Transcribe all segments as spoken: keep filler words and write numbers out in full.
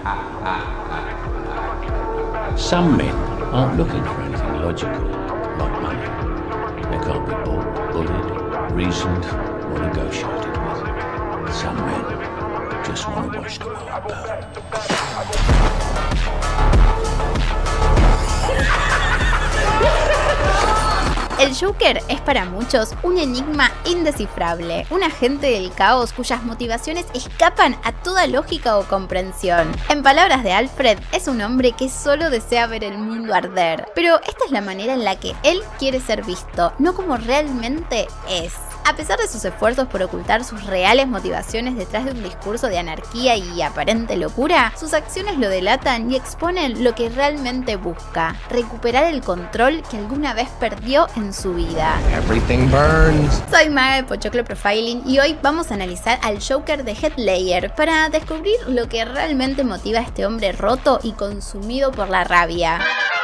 Some men aren't looking for anything logical, like money. They can't be bought, bullied, reasoned, or negotiated with. Some men just want to watch the world burn. El Joker es para muchos un enigma indescifrable, un agente del caos cuyas motivaciones escapan a toda lógica o comprensión. En palabras de Alfred, es un hombre que solo desea ver el mundo arder, pero esta es la manera en la que él quiere ser visto, no como realmente es. A pesar de sus esfuerzos por ocultar sus reales motivaciones detrás de un discurso de anarquía y aparente locura, sus acciones lo delatan y exponen lo que realmente busca: recuperar el control que alguna vez perdió en su vida. Everything burns. Soy Maga de Pochoclo Profiling y hoy vamos a analizar al Joker de Heath Ledger para descubrir lo que realmente motiva a este hombre roto y consumido por la rabia.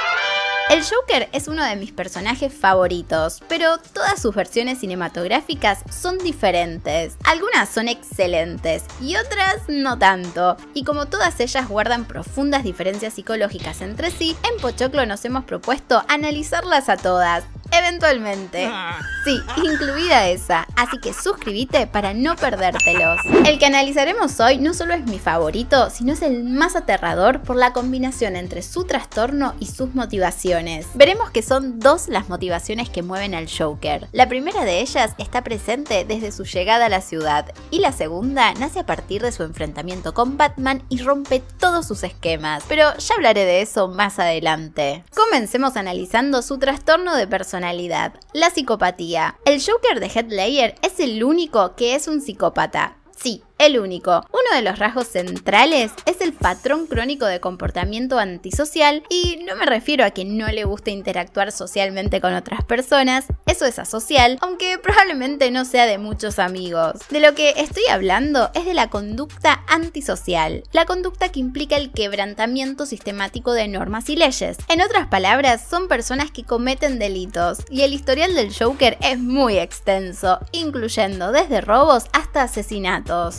El Joker es uno de mis personajes favoritos, pero todas sus versiones cinematográficas son diferentes. Algunas son excelentes y otras no tanto. Y como todas ellas guardan profundas diferencias psicológicas entre sí, en Pochoclo nos hemos propuesto analizarlas a todas. Eventualmente. Sí, incluida esa, así que suscríbete para no perdértelos. El que analizaremos hoy no solo es mi favorito, sino es el más aterrador por la combinación entre su trastorno y sus motivaciones. Veremos que son dos las motivaciones que mueven al Joker. La primera de ellas está presente desde su llegada a la ciudad, y la segunda nace a partir de su enfrentamiento con Batman y rompe todos sus esquemas, pero ya hablaré de eso más adelante. Comencemos analizando su trastorno de personalidad. La psicopatía. El Joker de Heath Ledger es el único que es un psicópata. Sí, el único. Uno de los rasgos centrales es el patrón crónico de comportamiento antisocial, y no me refiero a que no le guste interactuar socialmente con otras personas, eso es asocial, aunque probablemente no sea de muchos amigos. De lo que estoy hablando es de la conducta antisocial, la conducta que implica el quebrantamiento sistemático de normas y leyes. En otras palabras, son personas que cometen delitos, y el historial del Joker es muy extenso, incluyendo desde robos hasta asesinatos.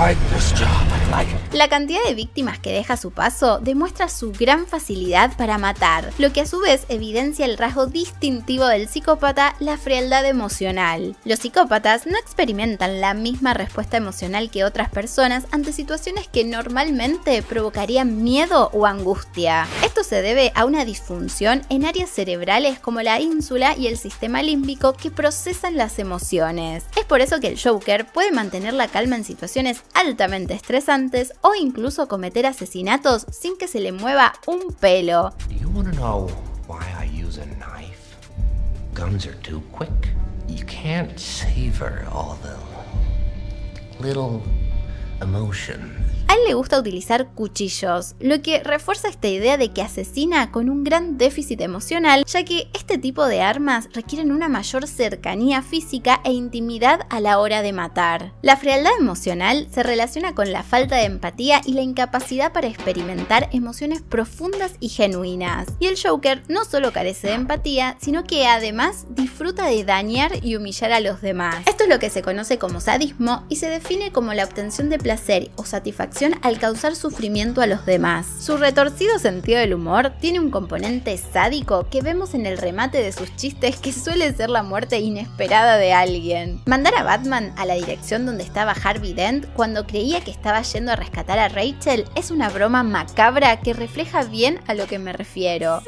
La cantidad de víctimas que deja a su paso demuestra su gran facilidad para matar, lo que a su vez evidencia el rasgo distintivo del psicópata, la frialdad emocional. Los psicópatas no experimentan la misma respuesta emocional que otras personas ante situaciones que normalmente provocarían miedo o angustia. Esto se debe a una disfunción en áreas cerebrales como la ínsula y el sistema límbico que procesan las emociones. Es por eso que el Joker puede mantener la calma en situaciones altamente estresantes o incluso cometer asesinatos sin que se le mueva un pelo. Do you want to know why I use a knife? Guns are too quick. You can't savor all the little emotions. A él le gusta utilizar cuchillos, lo que refuerza esta idea de que asesina con un gran déficit emocional, ya que este tipo de armas requieren una mayor cercanía física e intimidad a la hora de matar. La frialdad emocional se relaciona con la falta de empatía y la incapacidad para experimentar emociones profundas y genuinas. Y el Joker no solo carece de empatía, sino que además disfruta de dañar y humillar a los demás. Esto es lo que se conoce como sadismo y se define como la obtención de placer o satisfacción al causar sufrimiento a los demás. Su retorcido sentido del humor tiene un componente sádico que vemos en el remate de sus chistes, que suele ser la muerte inesperada de alguien. Mandar a Batman a la dirección donde estaba Harvey Dent cuando creía que estaba yendo a rescatar a Rachel es una broma macabra que refleja bien a lo que me refiero.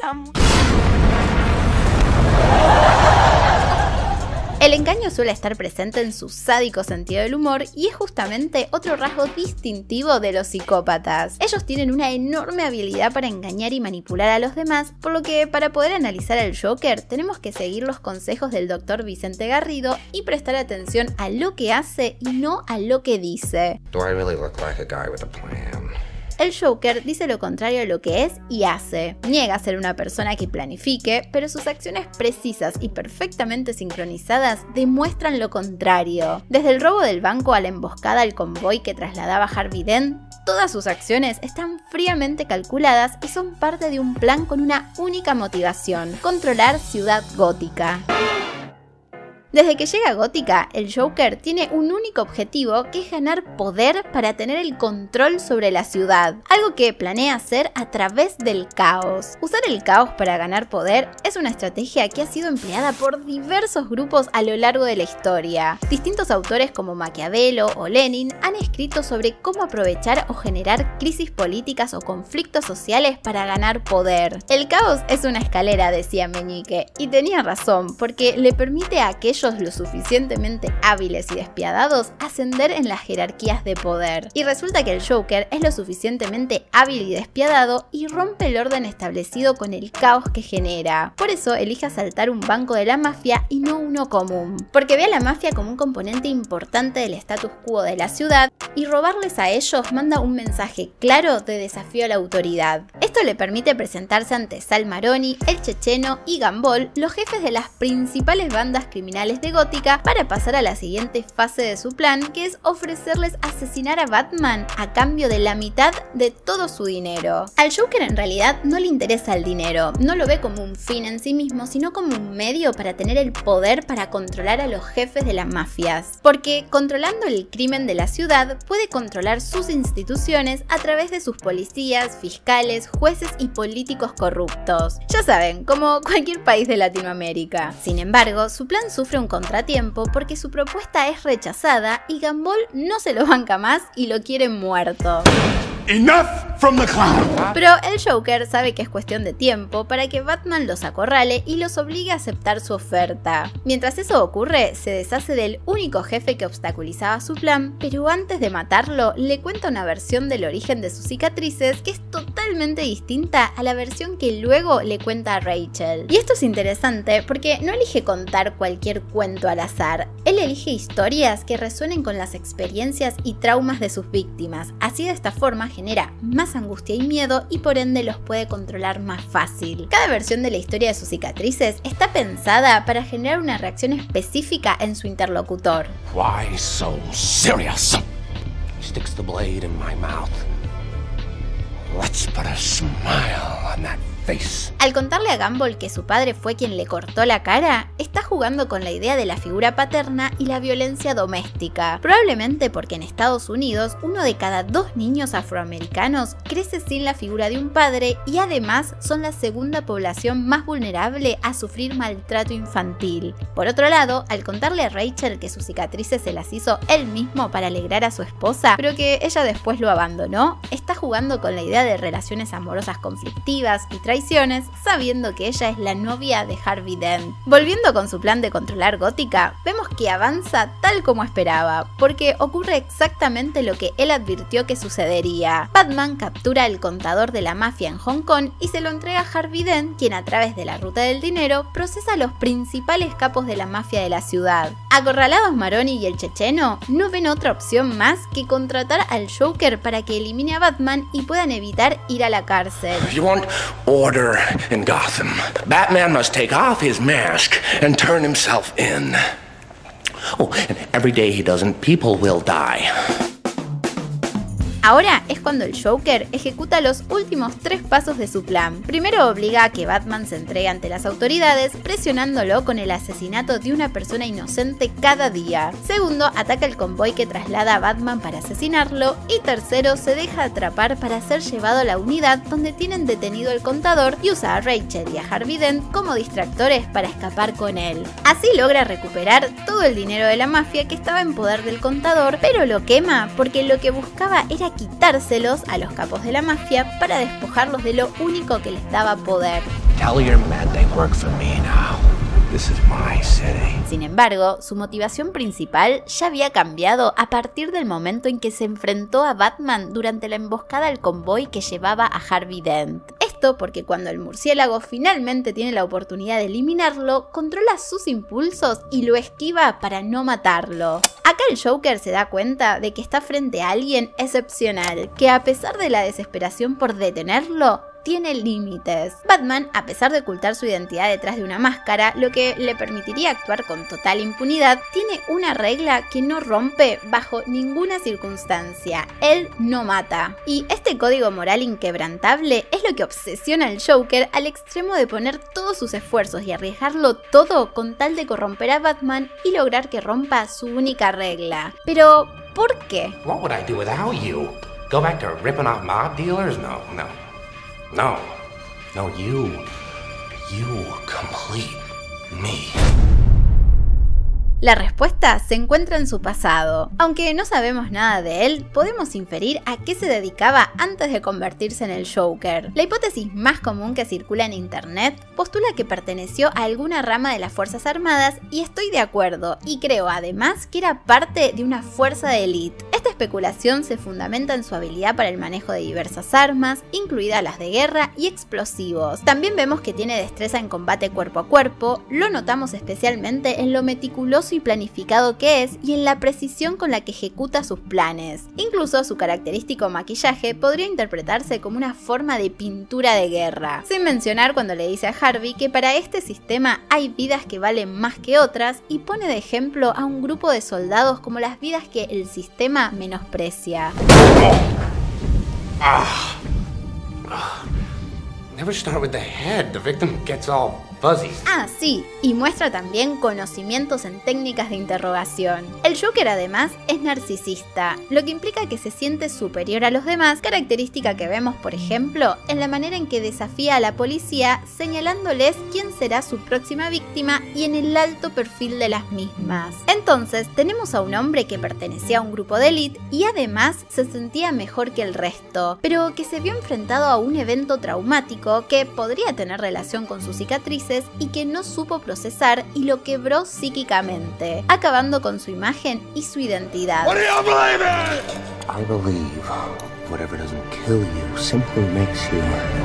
El engaño suele estar presente en su sádico sentido del humor y es justamente otro rasgo distintivo de los psicópatas. Ellos tienen una enorme habilidad para engañar y manipular a los demás, por lo que para poder analizar al Joker tenemos que seguir los consejos del doctor Vicente Garrido y prestar atención a lo que hace y no a lo que dice. Do I really look like a guy with a plan? El Joker dice lo contrario a lo que es y hace. Niega ser una persona que planifique, pero sus acciones precisas y perfectamente sincronizadas demuestran lo contrario. Desde el robo del banco a la emboscada al convoy que trasladaba Harvey Dent, todas sus acciones están fríamente calculadas y son parte de un plan con una única motivación: controlar Ciudad Gótica. Desde que llega a Gótica, el Joker tiene un único objetivo, que es ganar poder para tener el control sobre la ciudad, algo que planea hacer a través del caos. Usar el caos para ganar poder es una estrategia que ha sido empleada por diversos grupos a lo largo de la historia. Distintos autores como Maquiavelo o Lenin han escrito sobre cómo aprovechar o generar crisis políticas o conflictos sociales para ganar poder. El caos es una escalera, decía Meñique, y tenía razón, porque le permite a aquellos lo suficientemente hábiles y despiadados ascender en las jerarquías de poder. Y resulta que el Joker es lo suficientemente hábil y despiadado y rompe el orden establecido con el caos que genera. Por eso elige asaltar un banco de la mafia y no uno común, porque ve a la mafia como un componente importante del status quo de la ciudad, y robarles a ellos manda un mensaje claro de desafío a la autoridad. Esto le permite presentarse ante Sal Maroni, el Checheno y Gumball, los jefes de las principales bandas criminales de Gótica, para pasar a la siguiente fase de su plan, que es ofrecerles asesinar a Batman a cambio de la mitad de todo su dinero. Al Joker en realidad no le interesa el dinero, no lo ve como un fin en sí mismo, sino como un medio para tener el poder para controlar a los jefes de las mafias. Porque controlando el crimen de la ciudad, puede controlar sus instituciones a través de sus policías, fiscales, jueces y políticos corruptos. Ya saben, como cualquier país de Latinoamérica. Sin embargo, su plan sufre un contratiempo porque su propuesta es rechazada y Gumball no se lo banca más y lo quiere muerto. Enough from the clown. Pero el Joker sabe que es cuestión de tiempo para que Batman los acorrale y los obligue a aceptar su oferta. Mientras eso ocurre, se deshace del único jefe que obstaculizaba su plan, pero antes de matarlo, le cuenta una versión del origen de sus cicatrices que es totalmente distinta a la versión que luego le cuenta a Rachel. Y esto es interesante porque no elige contar cualquier cuento al azar. Él elige historias que resuenen con las experiencias y traumas de sus víctimas. Así, de esta forma, genera más angustia y miedo y por ende los puede controlar más fácil. Cada versión de la historia de sus cicatrices está pensada para generar una reacción específica en su interlocutor. Why so serious? Sticks the blade in my mouth. Let's put a smile on that face. Al contarle a Gumball que su padre fue quien le cortó la cara, está jugando con la idea de la figura paterna y la violencia doméstica. Probablemente porque en Estados Unidos uno de cada dos niños afroamericanos crece sin la figura de un padre y además son la segunda población más vulnerable a sufrir maltrato infantil. Por otro lado, al contarle a Rachel que sus cicatrices se las hizo él mismo para alegrar a su esposa, pero que ella después lo abandonó, está jugando con la idea de relaciones amorosas conflictivas y traiciones, sabiendo que ella es la novia de Harvey Dent. Volviendo con su plan de controlar Gótica, vemos que avanza tal como esperaba, porque ocurre exactamente lo que él advirtió que sucedería. Batman captura el contador de la mafia en Hong Kong y se lo entrega a Harvey Dent, quien a través de la ruta del dinero procesa a los principales capos de la mafia de la ciudad. Acorralados Maroni y el Checheno, no ven otra opción más que contratar al Joker para que elimine a Batman y puedan evitar ir a la cárcel. You want order in Gotham. Batman must take off his mask and turn himself in. Oh, and every day he doesn't, people will die. Ahora es cuando el Joker ejecuta los últimos tres pasos de su plan. Primero obliga a que Batman se entregue ante las autoridades, presionándolo con el asesinato de una persona inocente cada día. Segundo, ataca el convoy que traslada a Batman para asesinarlo. Y tercero, se deja atrapar para ser llevado a la unidad donde tienen detenido el contador y usa a Rachel y a Harvey Dent como distractores para escapar con él. Así logra recuperar todo el dinero de la mafia que estaba en poder del contador, pero lo quema porque lo que buscaba era quitárselos a los capos de la mafia para despojarlos de lo único que les daba poder. Tell your men they work for me now. This is my city. Sin embargo, su motivación principal ya había cambiado a partir del momento en que se enfrentó a Batman durante la emboscada al convoy que llevaba a Harvey Dent. Esto porque cuando el murciélago finalmente tiene la oportunidad de eliminarlo, controla sus impulsos y lo esquiva para no matarlo. Acá el Joker se da cuenta de que está frente a alguien excepcional, que a pesar de la desesperación por detenerlo, tiene límites. Batman, a pesar de ocultar su identidad detrás de una máscara, lo que le permitiría actuar con total impunidad, tiene una regla que no rompe bajo ninguna circunstancia: él no mata. Y este código moral inquebrantable es lo que obsesiona al Joker al extremo de poner todos sus esfuerzos y arriesgarlo todo con tal de corromper a Batman y lograr que rompa su única regla. Pero, ¿por qué? What would I do without you? Go back to ripping off mob dealers? No, no. No. No, you. You complete me. La respuesta se encuentra en su pasado. Aunque no sabemos nada de él, podemos inferir a qué se dedicaba antes de convertirse en el Joker. La hipótesis más común que circula en internet postula que perteneció a alguna rama de las Fuerzas Armadas, y estoy de acuerdo, y creo además que era parte de una fuerza de élite. Esta especulación se fundamenta en su habilidad para el manejo de diversas armas, incluidas las de guerra y explosivos. También vemos que tiene destreza en combate cuerpo a cuerpo, lo notamos especialmente en lo meticuloso y planificado que es y en la precisión con la que ejecuta sus planes. Incluso su característico maquillaje podría interpretarse como una forma de pintura de guerra. Sin mencionar cuando le dice a Harvey que para este sistema hay vidas que valen más que otras, y pone de ejemplo a un grupo de soldados como las vidas que el sistema menosprecia. Ah. Ah. Never start with the head. The victim gets all fuzzy. Ah, sí, y muestra también conocimientos en técnicas de interrogación. El Joker además es narcisista, lo que implica que se siente superior a los demás, característica que vemos, por ejemplo, en la manera en que desafía a la policía señalándoles quién será su próxima víctima y en el alto perfil de las mismas. Entonces, tenemos a un hombre que pertenecía a un grupo de élite y además se sentía mejor que el resto, pero que se vio enfrentado a un evento traumático que podría tener relación con sus cicatrices y que no supo procesar y lo quebró psíquicamente, acabando con su imagen y su identidad. What do you believe in? I believe whatever doesn't kill you simply makes you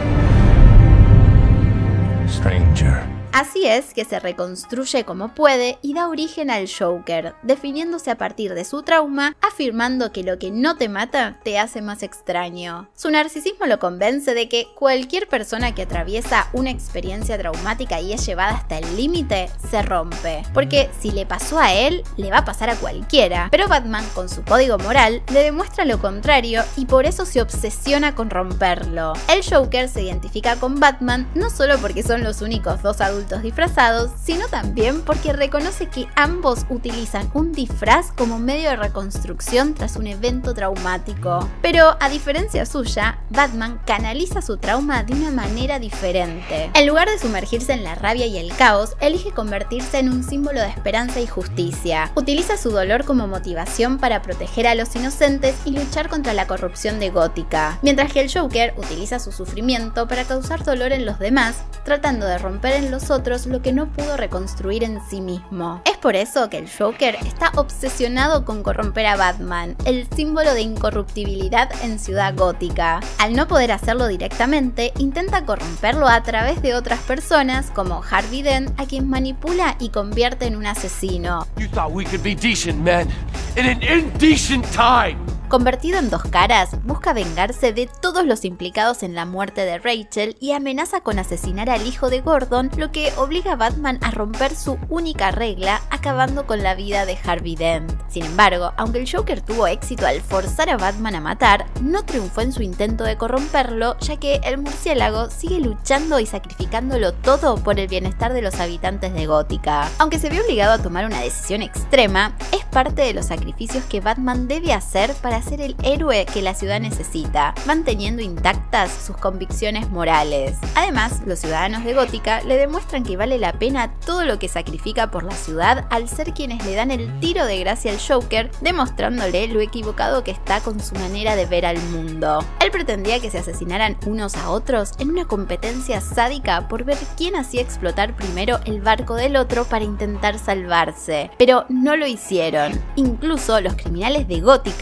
stranger. Así es que se reconstruye como puede y da origen al Joker, definiéndose a partir de su trauma, afirmando que lo que no te mata te hace más extraño. Su narcisismo lo convence de que cualquier persona que atraviesa una experiencia traumática y es llevada hasta el límite, se rompe. Porque si le pasó a él, le va a pasar a cualquiera. Pero Batman, con su código moral, le demuestra lo contrario y por eso se obsesiona con romperlo. El Joker se identifica con Batman no solo porque son los únicos dos adultos disfrazados, sino también porque reconoce que ambos utilizan un disfraz como medio de reconstrucción tras un evento traumático. Pero a diferencia suya, Batman canaliza su trauma de una manera diferente. En lugar de sumergirse en la rabia y el caos, elige convertirse en un símbolo de esperanza y justicia. Utiliza su dolor como motivación para proteger a los inocentes y luchar contra la corrupción de Gótica, mientras que el Joker utiliza su sufrimiento para causar dolor en los demás, tratando de romper en los otros lo que no pudo reconstruir en sí mismo. Es por eso que el Joker está obsesionado con corromper a Batman, el símbolo de incorruptibilidad en Ciudad Gótica. Al no poder hacerlo directamente, intenta corromperlo a través de otras personas como Harvey Dent, a quien manipula y convierte en un asesino. You thought we could be decent men in an indecent time. Convertido en dos caras, busca vengarse de todos los implicados en la muerte de Rachel y amenaza con asesinar al hijo de Gordon, lo que obliga a Batman a romper su única regla, acabando con la vida de Harvey Dent. Sin embargo, aunque el Joker tuvo éxito al forzar a Batman a matar, no triunfó en su intento de corromperlo, ya que el murciélago sigue luchando y sacrificándolo todo por el bienestar de los habitantes de Gótica. Aunque se vio obligado a tomar una decisión extrema, es parte de los sacrificios que Batman debe hacer para ser el héroe que la ciudad necesita, manteniendo intactas sus convicciones morales. Además, los ciudadanos de Gótica le demuestran que vale la pena todo lo que sacrifica por la ciudad al ser quienes le dan el tiro de gracia al Joker, demostrándole lo equivocado que está con su manera de ver al mundo. Él pretendía que se asesinaran unos a otros en una competencia sádica por ver quién hacía explotar primero el barco del otro para intentar salvarse, pero no lo hicieron. Incluso los criminales de Gótica se negaron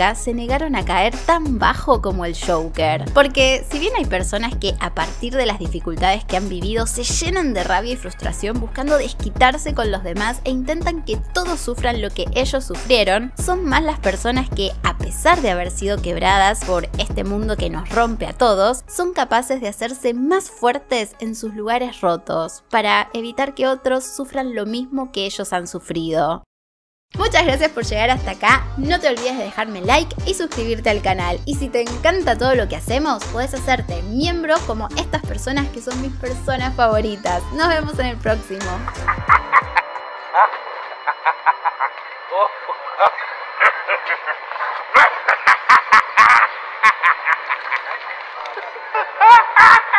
llegaron a caer tan bajo como el Joker. Porque si bien hay personas que a partir de las dificultades que han vivido se llenan de rabia y frustración buscando desquitarse con los demás e intentan que todos sufran lo que ellos sufrieron, son más las personas que, a pesar de haber sido quebradas por este mundo que nos rompe a todos, son capaces de hacerse más fuertes en sus lugares rotos para evitar que otros sufran lo mismo que ellos han sufrido. Muchas gracias por llegar hasta acá, no te olvides de dejarme like y suscribirte al canal. Y si te encanta todo lo que hacemos, podés hacerte miembro como estas personas que son mis personas favoritas. Nos vemos en el próximo. Ha ha ha!